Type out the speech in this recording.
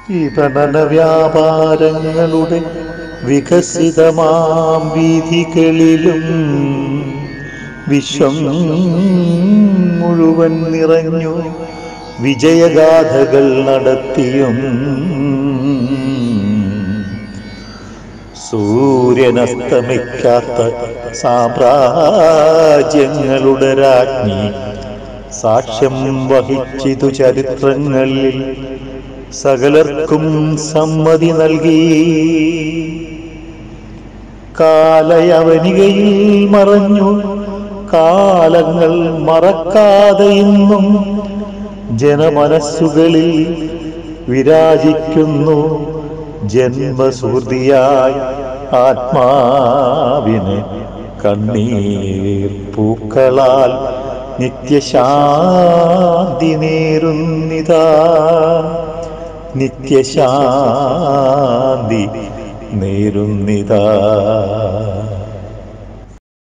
വിപണന വ്യാപാരങ്ങളുടെ വികസിതമാം വീഥികളിലും വിശ്വം മുഴുവൻ നിറഞ്ഞു വിജയഗാഥകൾ നടത്തിയും സൂര്യനസ്തമിക്കാത്ത സാമ്രാജ്യങ്ങളുടെ രാജ്ഞി സാക്ഷ്യം വഹിച്ചിതു ചരിത്രങ്ങളിൽ സകലർക്കും സമ്മതി നൽകി. കാലയവനികയിൽ മറഞ്ഞു കാലങ്ങൾ മറക്കാതെ ഇന്നും ജനമനസ്സുകളിൽ വിരാജിക്കുന്നു ജന്മസുഹൃതിയായി ആത്മാവിന് കണ്ണീർ പൂക്കളാൽ നിത്യശാന്തി നേരുന്നിതാ, നിത്യശാന്തി നേരുന്നിതാ.